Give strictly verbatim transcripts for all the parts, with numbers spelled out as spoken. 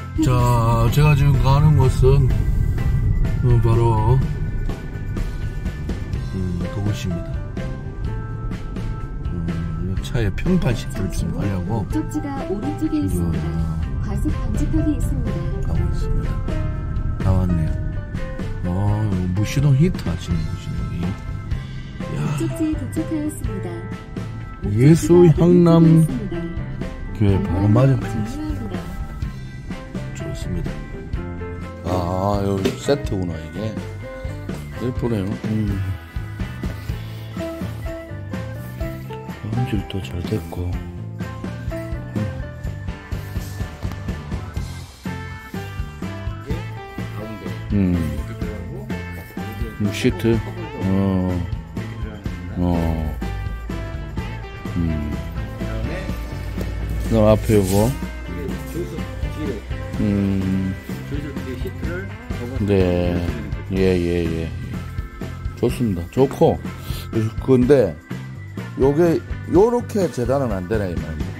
자, 제가 지금 가는 곳은 어, 바로 음, 그곳입니다. 음, 차에 평판 시트를 좀 하려고 목적지가 오른쪽에 있습니다. 과속 방지턱이 있습니다. 가고 있습니다. 나왔네요. 어, 무시동 히트 하시는 곳이네요. 목적지에 도착하였습니다. 예수 향남 교회 바로 맞은편에 있습니다. 좋습니다. 아, 여기 세트구나, 이게. 예쁘네요. 음. 음질도 잘 됐고. 음. 음, 시트. 어. 어. 음. 그 다음 앞에 요거. 음. 네. 예, 예, 예. 좋습니다. 좋고. 근데, 요게, 요렇게 재단은 안 되네, 이 말이에요.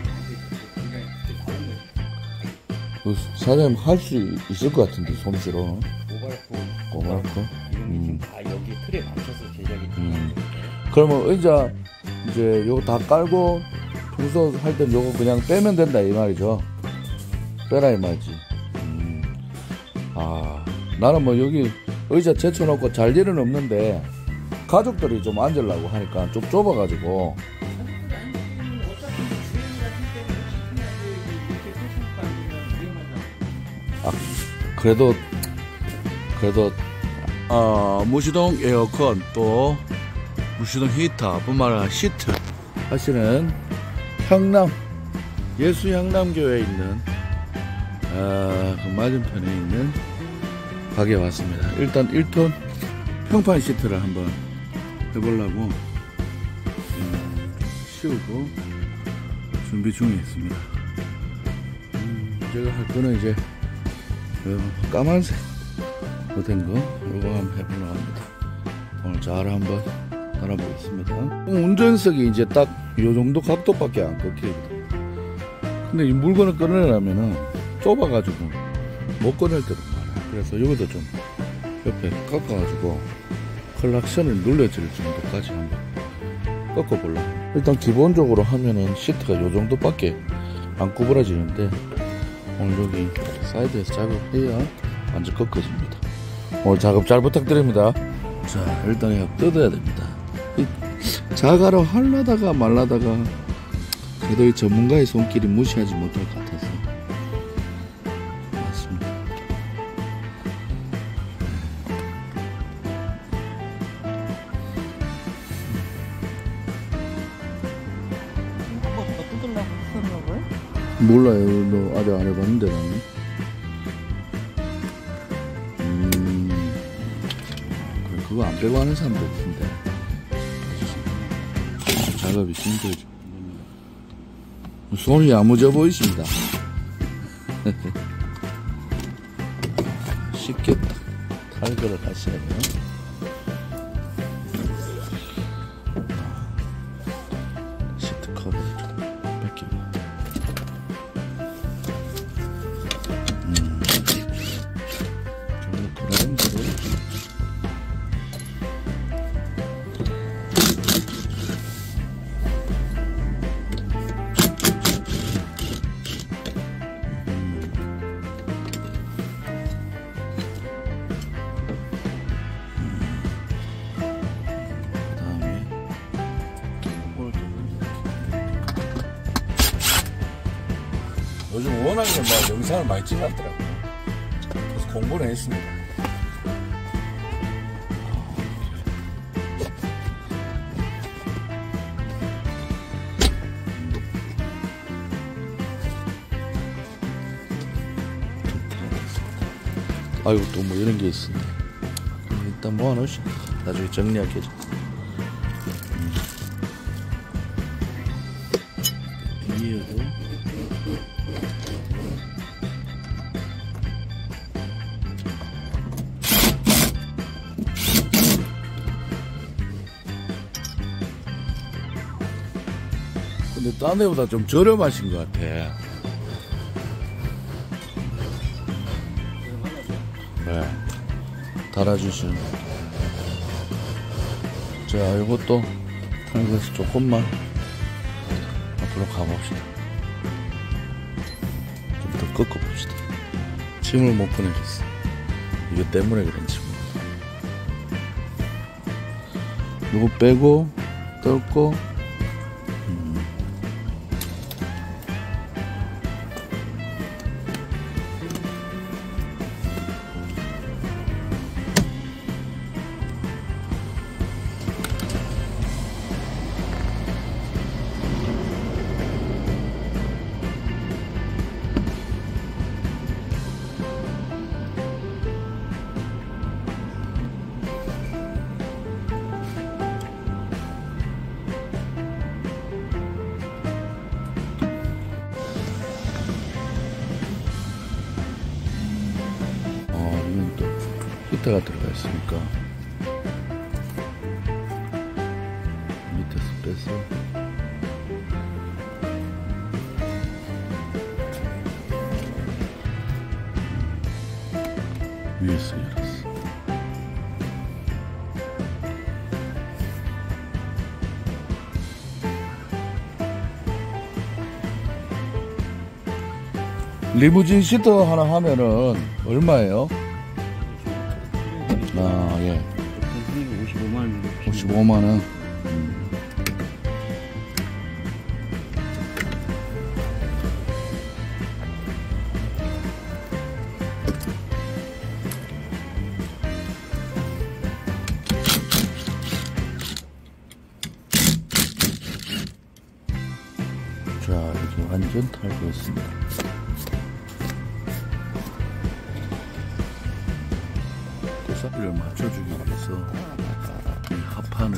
사장님 할 수 있을 것 같은데, 솜씨로. 오발코. 오발코? 음. 다 여기 틀에 맞춰서 제작이 음. 그러면 의자, 이제 요거 다 깔고, 평소 할 땐 요거 그냥 빼면 된다, 이 말이죠. 빼라, 이 말이지. 음. 아, 나는 뭐 여기 의자 제쳐놓고 잘 일은 없는데, 가족들이 좀 앉으려고 하니까 좀 좁아가지고. 아, 그래도, 그래도, 어, 무시동 에어컨, 또, 무시동 히터, 뿐만 아니라 시트 하시는 향남, 예수 향남교회에 있는, 어, 그 맞은편에 있는 가게에 왔습니다. 일단 일 톤 평판 시트를 한번 해보려고, 음, 씌우고 준비 중에 있습니다. 음, 제가 할 거는 이제, 어, 까만색 된 거, 이거 한번 해보려고 합니다. 오늘 잘 한번 달아보겠습니다. 운전석이 이제 딱 이 정도 각도밖에 안 꺾이거든. 근데 이 물건을 꺼내려면은 좁아가지고 못 꺼낼 때도 많아요. 그래서 여기도 좀 옆에 깎아가지고 클락션을 눌려질 정도까지 한번 꺾어보려고. 일단 기본적으로 하면은 시트가 이 정도밖에 안 구부러지는데, 오늘 여기 사이드에서 작업해야 완전 꺾어집니다. 오늘 작업 잘 부탁드립니다. 자, 일단 이거 뜯어야 됩니다. 이 자가로 하려다가 말라다가 그래도 이 전문가의 손길이 무시하지 못할 것 같아서 맞습니다. 이거부터 뜯으려고 그러는 거예요? 몰라요. 너 아직 안 해봤는데 나는. 음, 그래, 그거 안 빼고 하는 사람도 있는데 작업이 힘들죠. 손이 야무져 보이십니다. 쉽게 탈거를 하셔야 돼요. 시트 커버를 좀 뺏기고. 음. 좀 그라덴 대로. 요즘 워낙에 막 영상을 많이 찍었더라고요. 그래서 공부를 했습니다. 아이고, 또 뭐 이런 게 있으네. 일단 모아놓으시고 나중에 정리할게요. 음. 위에도 근데 딴 데보다 좀 저렴하신 것 같아. 네. 달아주시면. 자, 이것도 탄소에서 조금만 앞으로 가봅시다. 좀 더 꺾어봅시다. 침을 못 보내겠어. 이거 때문에 그런지 모르겠어. 이거 빼고 뜯고 음. 히터가 들어가 있으니까 밑에서 빼서 위에서 열었어. 리무진 시트 하나 하면은 얼마예요? 아, 예. 오십오만 원. 오십오만 원. 음. 자, 이렇게 완전 탈거했습니다. 고사비를 맞춰주기 위해서 이 합판을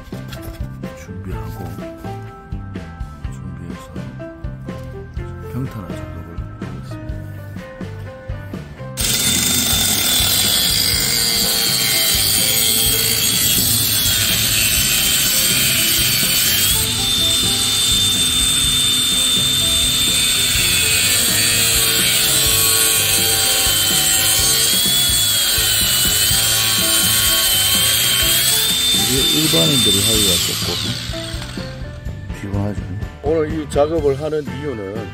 준비하고 준비해서 평탄화 작업을 하고 있습니다. 일반인들이 하기가 조금 피곤하죠. 오늘 이 작업을 하는 이유는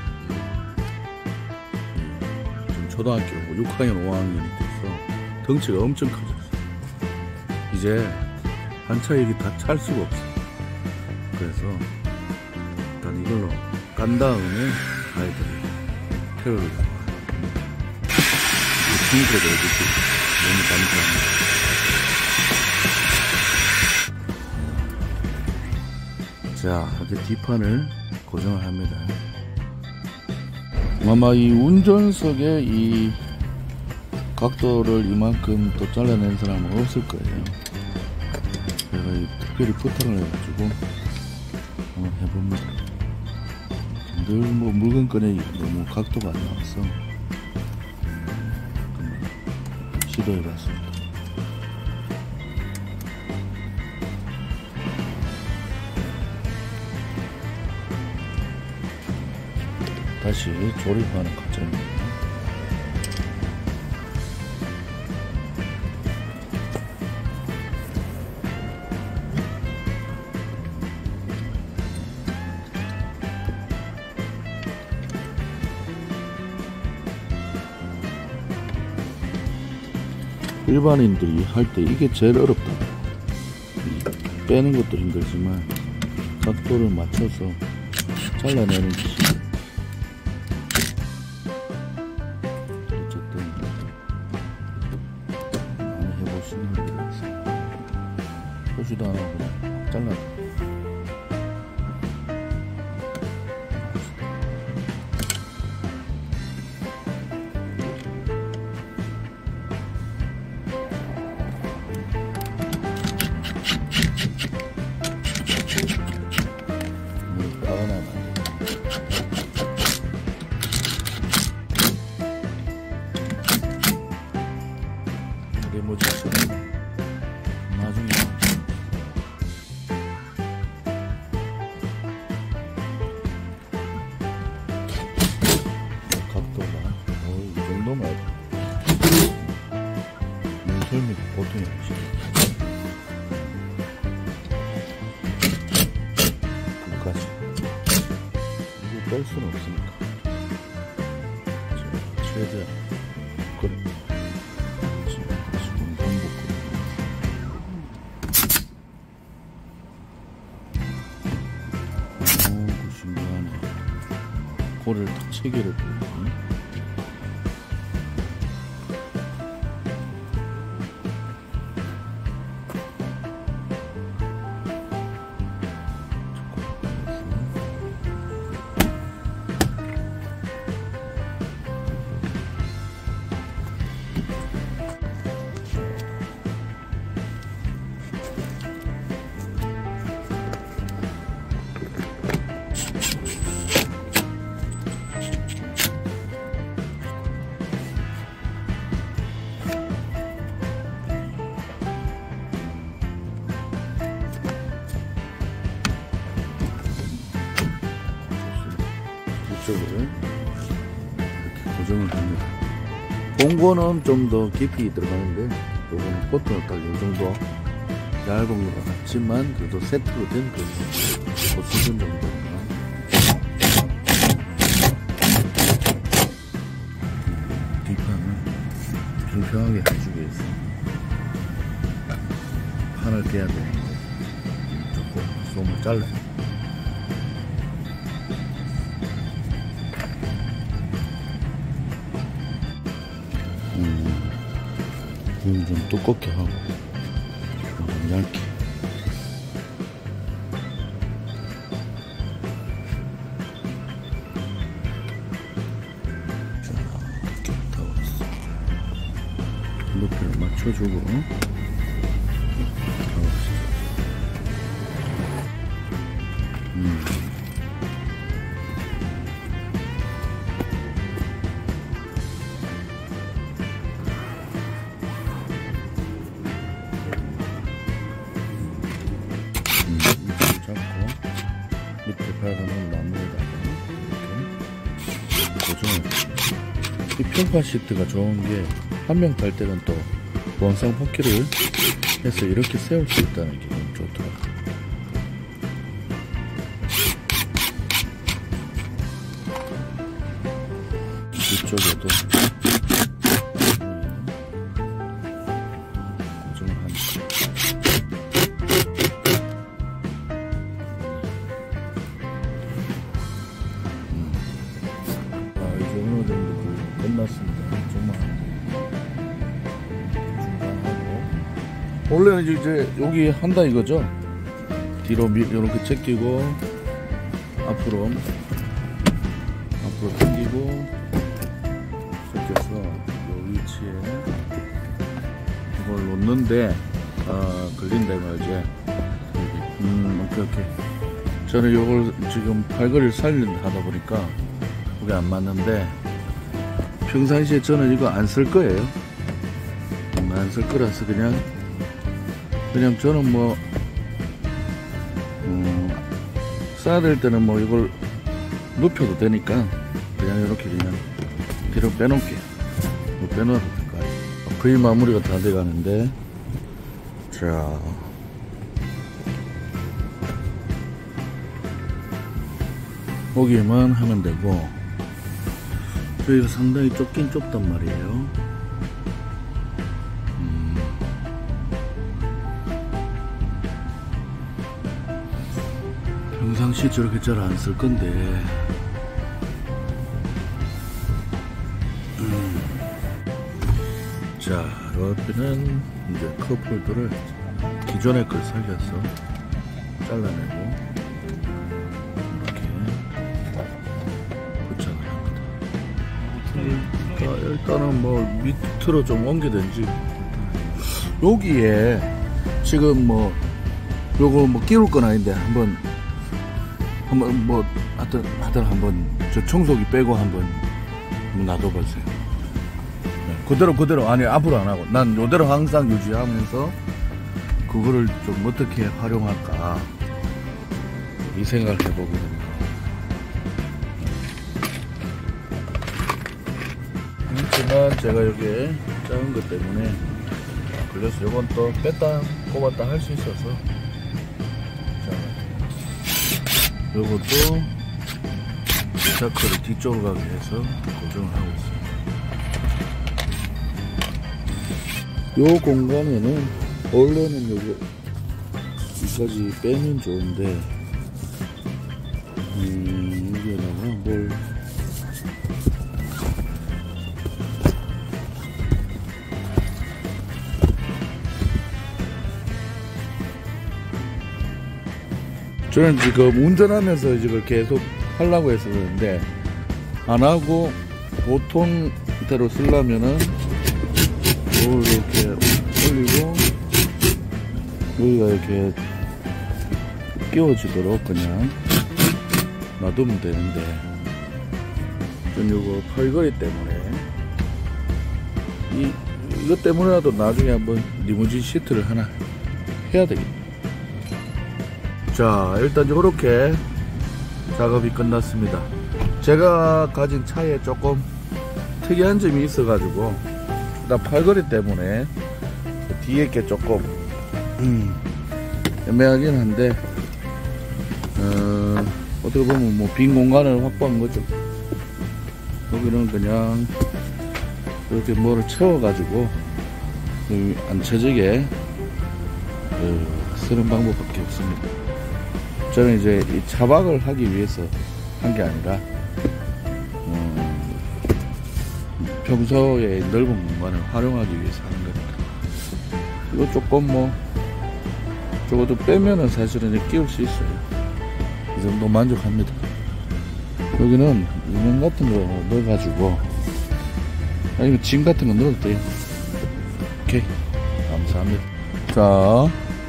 좀 초등학교 육 학년, 오 학년이 돼서 덩치가 엄청 커졌어요. 이제 한차 이게 다 찰 수가 없어. 그래서 일단 이걸로 깐 다음에 아이들이 태우를 잡아요. 친구들도 이렇게 너무 감사합니다. 자, 이렇게 뒷판을 고정을 합니다. 아마 이 운전석에 이 각도를 이만큼 또 잘라낸 사람은 없을 거예요. 제가 특별히 부탁을 해가지고 한번 해봅니다. 늘 뭐 물건 꺼내기 너무 각도가 안 나와서 시도해봤습니다. 다시 조립하는 과정입니다. 일반인들이 할 때 이게 제일 어렵다. 빼는 것도 힘들지만 각도를 맞춰서 잘라내는 것이 어쨌든 많이 해보시는 분들이 있어요. 표시도 안 하고 그냥 잘라. 리모지처럼 나중에 각도가 어, 이 정도면 끝까지. 이거 뺄 수는 없으니까. 자, 최대한. 그래. 지금 다시 반복. 오, 그 신기하네. 고리를 딱 세 개를 돌리네. 이쪽으로 이렇게 고정을 합니다. 봉고는 좀 더 깊이 들어가는데 요거는 보통은 딱 이 정도 얇은 것 같지만 그래도 세트로 된 그 수준 정도는 뒷판을 평평하게 해주기 위해서 판을 깨야 되는데 조금 솜을 잘라요. 음, 좀 두껍게 하고 좀 얇게. 자, 이렇게 다 왔어. 높이를 맞춰주고 다 왔어. 음. 밑에 박아놓은 나무에다가 이렇게 고정을 해줍니다. 이 평판 시트가 좋은 게 한 명 탈 때는 또 원상 복귀를 해서 이렇게 세울 수 있다는 게 너무 좋더라고요. 이쪽에도 고정을 합니다. 어느 정도 끝났습니다. 조금만 중간하고 원래는 이제 여기 한다 이거죠. 뒤로 밀 이렇게 제끼고 앞으로 앞으로 당기고 제껴서 이 위치에 이걸 놓는데 아 걸린다 말이지. 음 오케이 오케이. 저는 이걸 지금 팔걸이를 살린다 하다 보니까 그게 안 맞는데 평상시에 저는 이거 안 쓸 거예요. 안 쓸 거라서 그냥 그냥 저는 뭐 음, 써야 될 때는 뭐 이걸 눕혀도 되니까 그냥 이렇게 그냥 뒤로 빼놓을게요. 빼놓아도 될 거 아니에요. 거의 마무리가 다 돼가는데 자 보기만 하면 되고 저희가 상당히 좁긴 좁단 말이에요. 음. 평상시 저렇게 잘 안 쓸 건데 음. 자 옆에는 이제 컵홀더를 기존의 걸 살려서 잘라내고 일단은 뭐 밑으로 좀 옮기든지 여기에 지금 뭐 요거 뭐 끼울 건 아닌데 한번 한번 뭐 하여튼 하여튼 한번 저 청소기 빼고 한번 놔둬보세요. 네, 그대로 그대로 아니 앞으로 안 하고 난 요대로 항상 유지하면서 그거를 좀 어떻게 활용할까 이 생각을 해보거든요. 하지만 제가 여기에 작은 것 때문에 걸려서 요건 또 뺐다 꼽았다 할 수 있어서 자, 요것도 자크를 뒤쪽으로 가게 해서 고정을 하고 있습니다. 요 공간에는 원래는 요거 여기까지 빼면 좋은데 음 여기에다가 뭘 저는 지금 운전하면서 이걸 계속 하려고 해서 그러는데 안 하고 보통대로 쓰려면은 이렇게 올리고 여기가 이렇게 끼워지도록 그냥 놔두면 되는데 좀 요거 팔걸이 때문에 이 이것 때문에라도 나중에 한번 리무진 시트를 하나 해야 되겠네. 자, 일단 요렇게 작업이 끝났습니다. 제가 가진 차에 조금 특이한 점이 있어 가지고 일단 팔걸이 때문에 뒤에 게 조금 음, 애매하긴 한데 어, 어떻게 보면 뭐 빈 공간을 확보한 거죠. 여기는 그냥 이렇게 뭐를 채워 가지고 안 쳐지게 어, 쓰는 방법밖에 없습니다. 저는 이제 이 차박을 하기 위해서 한 게 아니라 어, 평소에 넓은 공간을 활용하기 위해서 하는 겁니다. 이거 조금 뭐 저것도 빼면은 사실은 끼울 수 있어요. 이 정도 만족합니다. 여기는 인형 같은 거 넣어가지고 아니면 짐 같은 거 넣어도 돼요. 오케이, 감사합니다. 자,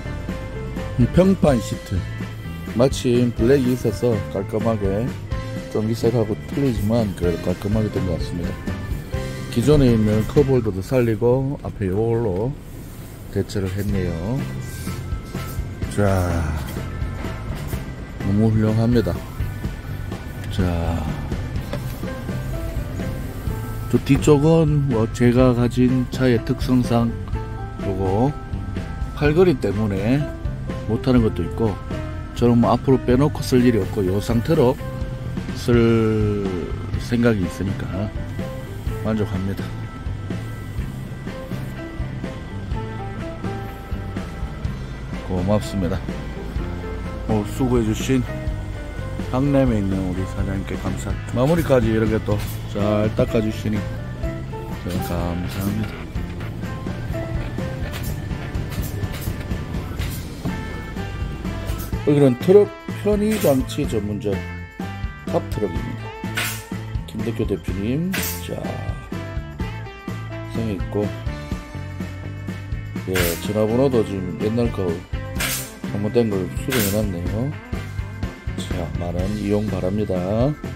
평판 시트 마침 블랙이 있어서 깔끔하게 전기색하고 틀리지만 그래도 깔끔하게 된 것 같습니다. 기존에 있는 컵홀더도 살리고 앞에 이걸로 대체를 했네요. 자, 너무 훌륭합니다. 자, 저 뒤쪽은 뭐 제가 가진 차의 특성상 요거 팔걸이 때문에 못하는 것도 있고 저는 뭐 앞으로 빼놓고 쓸 일이 없고 요 상태로 쓸 생각이 있으니까 만족합니다. 고맙습니다. 어, 수고해주신 강남에 있는 우리 사장님께 감사합니다. 마무리까지 이렇게 또 잘 닦아주시니 감사합니다. 여기는 트럭 편의장치 전문점 탑트럭입니다. 김덕교 대표님, 자, 성있고, 예, 전화번호도 지금 옛날 거 잘못된 걸 수정해놨네요. 자, 많은 이용 바랍니다.